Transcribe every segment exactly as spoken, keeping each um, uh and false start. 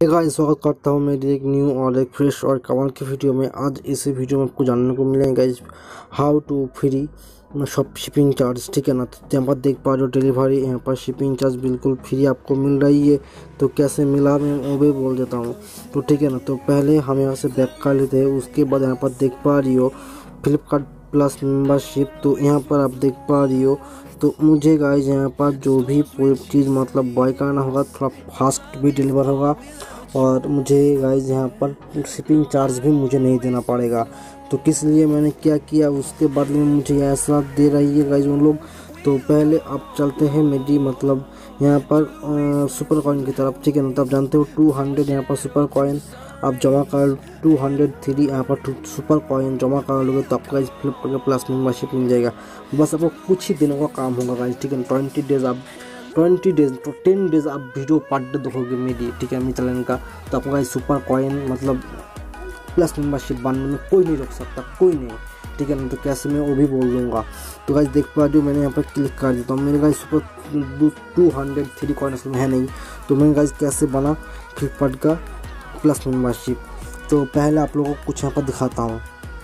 Hey guys, स्वागत करता हूँ मेरी एक न्यू और एक फ्रेश और कमाल की वीडियो में। आज इस वीडियो में आपको जानने को मिलेंगे guys how to free shop shipping charge. ठीक है ना। तो यहाँ पर देख पा रहे हो डिलीवरी, यहाँ पर शिपिंग चार्ज बिल्कुल फ्री आपको मिल रही है। तो कैसे मिला मैं वो भी बोल देता हूँ। तो ठीक है ना। तो पहले हम यहाँ से बैक कर लेते हैं। उसके बाद यहाँ पर देख पा रही हो फ्लिपकार्ट प्लस मेंबरशिप। तो यहाँ पर आप देख पा रही हो। तो मुझे गाइस यहाँ पर जो भी कोई चीज़ मतलब बाय करना होगा थोड़ा फास्ट भी डिलीवर होगा, और मुझे गाइस यहाँ पर शिपिंग चार्ज भी मुझे नहीं देना पड़ेगा। तो किस लिए मैंने क्या किया उसके बदले में मुझे ऐसा दे रही है गाइस उन लोग। तो पहले आप चलते हैं मेरी मतलब यहाँ पर आ, सुपर कॉइन की तरफ। ठीक है ना। तो आप जानते हो टू हंड्रेड यहाँ पर सुपर कॉइन आप जमा कर टू हंड्रेड थ्री यहाँ पर टू सुपर कॉइन जमा कर लोगे तो आपका फ्लिपकार्ट प्लस मेंबरशिप मिल जाएगा। बस आपको कुछ ही दिनों का काम होगा गाइस। ठीक है ना। ट्वेंटी डेज आप ट्वेंटी डेज तो टेन डेज आप वीडियो पर डे देखोगे मेरी। ठीक है मेरे चैनल का। तो आपको गाइस सुपर कॉइन मतलब प्लस मेंबरशिप बनने में कोई नहीं रोक सकता, कोई नहीं। ठीक है ना। तो कैसे मैं वो भी बोल दूँगा। तो गाइस देख पा रही हो मैंने यहाँ पर क्लिक कर देता हूँ। मेरे guys super two hundred three coin असल में है नहीं। तो मैंने गाइस कैसे बना फ्लिपकार्ट का प्लस मेंबरशिप। तो पहले आप लोगों को कुछ यहाँ पर दिखाता हूँ।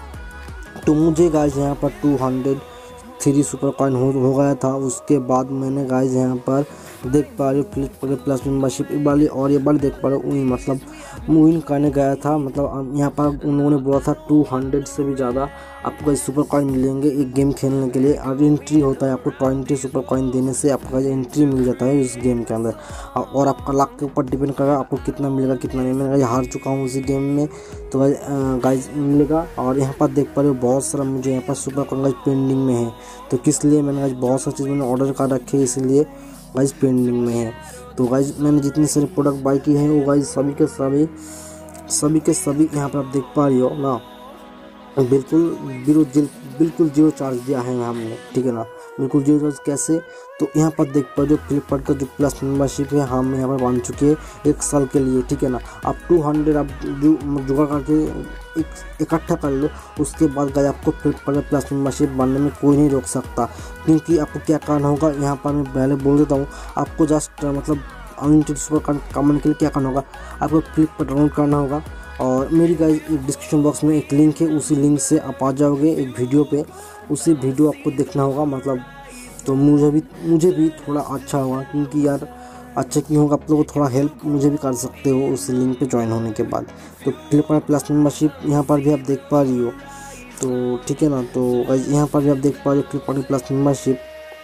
तो मुझे गाइस यहाँ पर two hundred three super coin हो, हो गया था। उसके बाद मैंने गाइस यहाँ पर देख पा रहे हो फ्लिपकार्ट प्लस मेंबरशिप वाली, और ये बार देख पा रहे हो वही मतलब मूविंग करने गया था। मतलब यहाँ पर उन लोगों ने बोला था टू हंड्रेड से भी ज़्यादा आपको गाइस सुपर कॉइन मिलेंगे एक गेम खेलने के लिए, और एंट्री होता है आपको ट्वेंटी सुपर कॉइन देने से आपका एंट्री मिल जाता है उस गेम के अंदर। और आपका लाख के ऊपर डिपेंड करेगा आपको कितना मिलेगा कितना नहीं। मैं हार चुका हूँ उसी गेम में, तो गाइस मिलेगा। और यहाँ पर देख पा रहे हो बहुत सारा मुझे यहाँ पर सुपर कॉइन गाइस पेंडिंग में है। तो किस लिए मैंने गाइस बहुत सारी चीज़ मैंने ऑर्डर कर रखी है, इसलिए गाइस पेंडिंग में है। तो गाइस मैंने जितने सारे प्रोडक्ट बाय किए हैं वो गाइस सभी के सभी सभी के सभी यहाँ पर आप देख पा रही हो ना, बिल्कुल जीरो बिल्कुल जीरो चार्ज दिया है हमने। ठीक है ना। बिल्कुल जीरो चार्ज कैसे। तो यहाँ पर देख पा रहे हो फ्लिपकार्ट का जो प्लस मेंबरशिप है हम यहाँ पर बन चुके हैं एक साल के लिए। ठीक है ना। आप टू हंड्रेड आप जुगाड़ करके एक इकट्ठा कर लो, उसके बाद गाइस आपको फ्लिपकार्ट प्लस मेंबरशिप बनने में कोई नहीं रोक सकता। क्योंकि आपको क्या करना होगा यहाँ पर मैं पहले बोल देता हूँ। आपको जस्ट मतलब अनलिमिटेड सुपर कमाने के लिए क्या करना होगा, आपको फ्लिपकार्ट डाउनलोड करना होगा। और मेरी गाइस एक डिस्क्रिप्शन बॉक्स में एक लिंक है, उसी लिंक से आप आ जाओगे एक वीडियो पे, उसी वीडियो आपको देखना होगा मतलब। तो मुझे भी मुझे भी थोड़ा अच्छा होगा, क्योंकि यार अच्छा क्यों होगा, आप लोगों को थोड़ा हेल्प मुझे भी कर सकते हो उस लिंक पे ज्वाइन होने के बाद। तो फ्लिपकार्ट प्लस मेंबरशिप यहाँ पर भी आप देख पा रही हो। तो ठीक है ना। तो गाइस यहाँ पर भी आप देख पा रहे हो फ्लिपकार्ट प्लस मेंबरशिप।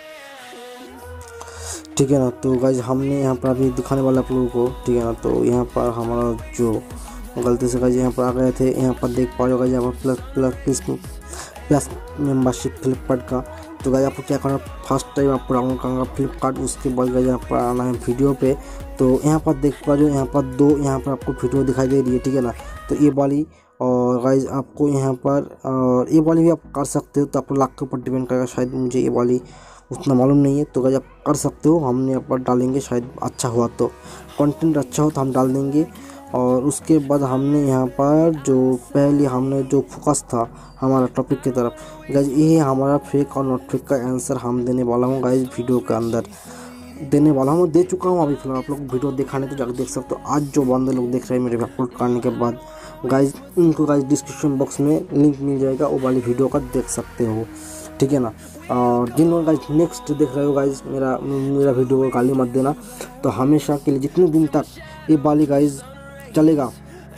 ठीक है ना। तो गाइस हमने यहाँ पर अभी दिखाने वाला आप लोगों को। ठीक है ना। तो यहाँ पर हमारा जो गलती से गाइस यहाँ पर आ गए थे, यहाँ पर देख पा रहे हो गाइस यहाँ पर plus plus plus plus membership Flipkart का। तो गाइस आपको क्या करना, फर्स्ट टाइम आपको डाउनलोड करना फ्लिपकार्ट, उसके बाद गाइस यहाँ पर आना है वीडियो पे। तो यहाँ पर देख पा रहे हो यहाँ पर दो यहाँ पर आपको वीडियो दिखाई दे रही है। ठीक है ना। तो ये वाली और गाइस आपको यहाँ पर और ये वाली भी आप कर सकते हो। तो आपको लाख के ऊपर डिपेंड करेगा, शायद मुझे ये वाली उतना मालूम नहीं है। तो गाइस आप कर सकते हो, हमने यहाँ पर डालेंगे, शायद अच्छा हुआ तो कंटेंट अच्छा हो तो हम डाल देंगे। और उसके बाद हमने यहाँ पर जो पहले हमने जो फोकस था हमारा टॉपिक की तरफ, गाइस ये हमारा फेक और नॉट फेक का आंसर हम देने वाला हूँ गाइस वीडियो के अंदर देने वाला हूँ। दे चुका हूँ अभी फिलहाल, आप लोग वीडियो दिखाने तो जाकर देख सकते हो। आज जो बंदे लोग देख रहे हैं मेरे अपलोड करने के बाद गाइस, उनको गाइस डिस्क्रिप्शन बॉक्स में लिंक मिल जाएगा, वो वाली वीडियो का देख सकते हो। ठीक है ना। और जिन लोग गाइस नेक्स्ट देख रहे हो गाइस मेरा मेरा वीडियो को गाली मत देना। तो हमेशा के लिए जितने दिन तक ये वाली गाइस चलेगा,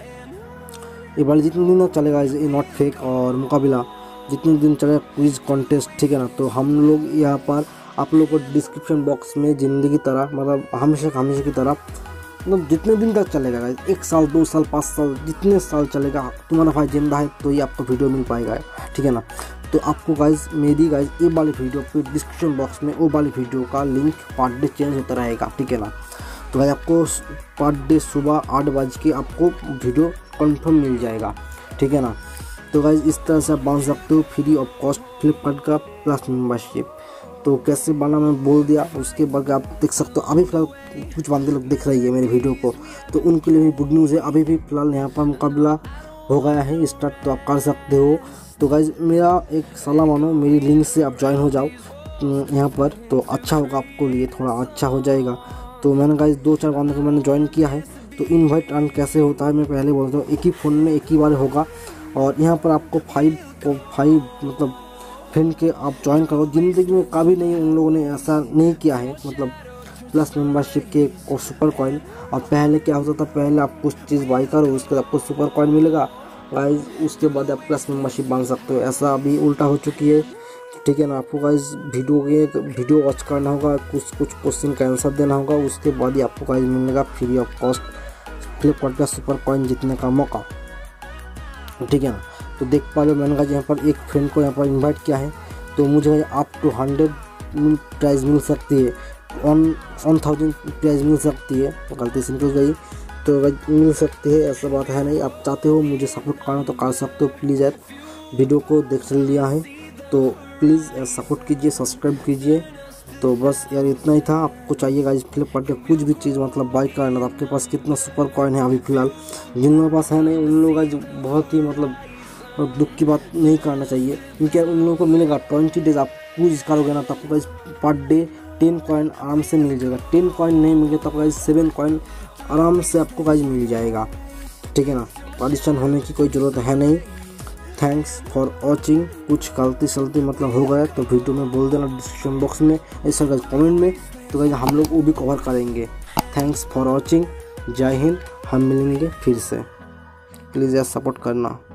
ये वाली जितने दिन तक चलेगा ये नॉट फेक और मुकाबला जितने दिन चलेगा क्विज कॉन्टेस्ट। ठीक है ना। तो हम लोग यहाँ पर आप लोग को डिस्क्रिप्शन बॉक्स में ज़िंदगी की तरह मतलब हमेशा हमेशा की तरह मतलब जितने दिन तक चलेगा गाइस, एक साल दो साल पाँच साल जितने साल चलेगा तुम्हारा भाई जिंदा है तो ये आपको वीडियो मिल पाएगा। ठीक है ना। तो आपको गाइस मेरी गाइस ये वाली वीडियो पे डिस्क्रिप्शन बॉक्स में वो वाली वीडियो का लिंक पर डे चेंज होता रहेगा। ठीक है ना। तो भाई आपको पर डे सुबह आठ बज के आपको वीडियो कंफर्म मिल जाएगा। ठीक है ना। तो गाइस इस तरह से आप बन सकते हो फ्री ऑफ कॉस्ट फ्लिपकार्ट का प्लस मेंबरशिप। तो कैसे बना मैं बोल दिया, उसके बाद आप देख सकते हो। अभी फिलहाल कुछ बंदे लोग देख रही है मेरी वीडियो को, तो उनके लिए भी गुड न्यूज़ है। अभी भी फिलहाल यहाँ पर मुकाबला हो गया है स्टार्ट, तो आप कर सकते हो। तो गाइस मेरा एक सलाह मानो, मेरी लिंक से आप ज्वाइन हो जाओ यहाँ पर, तो अच्छा होगा आपको लिए, थोड़ा अच्छा हो जाएगा। तो मैंने गाइस दो चार बंदों को मैंने ज्वाइन किया है, तो इनवाइट अर्न कैसे होता है मैं पहले बोलता हूँ, एक ही फ़ोन में एक ही बार होगा और यहाँ पर आपको फाइव फाइव मतलब फ्रेंड के आप ज्वाइन करो। ज़िंदगी में कभी नहीं उन लोगों ने ऐसा नहीं किया है, मतलब प्लस मेंबरशिप के और सुपर कॉइन। और पहले क्या होता था, पहले आप कुछ चीज़ बाई करो उसके बाद आपको सुपर कॉइन मिलेगा गाइज, उसके बाद आप प्लस मेंबरशिप बन सकते हो। ऐसा अभी उल्टा हो चुकी है, ठीक है ना। आपको गाइज वीडियो के वीडियो वॉच करना होगा, कुछ कुछ क्वेश्चन का आंसर देना होगा, उसके बाद ही आपको गाइज मिलेगा फ्री ऑफ कॉस्ट फ्लिपकार्ट का सुपर कॉइन जीतने का मौका, ठीक है ना। तो देख पा रहे हो मैंने गाइज यहाँ पर एक फ्रेंड को यहाँ पर इन्वाइट किया है, तो मुझे अप टू हंड्रेड प्राइज़ मिल सकती है, वन वन थाउजेंड प्राइज़ मिल सकती है, गलती से निकल गई तो मिल सकती है, ऐसा बात है नहीं। आप चाहते हो मुझे सपोर्ट करना तो कर सकते हो, प्लीज़ यार वीडियो को देख लिया है तो प्लीज़ सपोर्ट कीजिए, सब्सक्राइब कीजिए। तो बस यार इतना ही था। आपको चाहिए गाइस फ्लिपकार्ट के कुछ भी चीज़ मतलब बाई करना, तो आपके पास कितना सुपर कॉइन है अभी फ़िलहाल, जिन लोगों के पास है नहीं उन लोगों का बहुत ही मतलब दुख की बात नहीं करना चाहिए, क्योंकि उन लोगों को मिलेगा ट्वेंटी डेज। आप यूज़ करोगे ना तो आपको guys per day ten coin आराम से मिल जाएगा। टेन कॉइन नहीं मिले तो गाइस सेवन कॉइन आराम से आपको गाइस मिल जाएगा, ठीक है ना। परेशान होने की कोई ज़रूरत है नहीं। Thanks for watching. कुछ गलती सलती मतलब हो गया तो वीडियो में बोल देना डिस्क्रिप्शन बॉक्स में, ऐसा गाइस कमेंट में, तो गाइस हम लोग वो भी कवर करेंगे। Thanks for watching. जय हिंद। हम मिलेंगे फिर से, प्लीज़ यार सपोर्ट करना।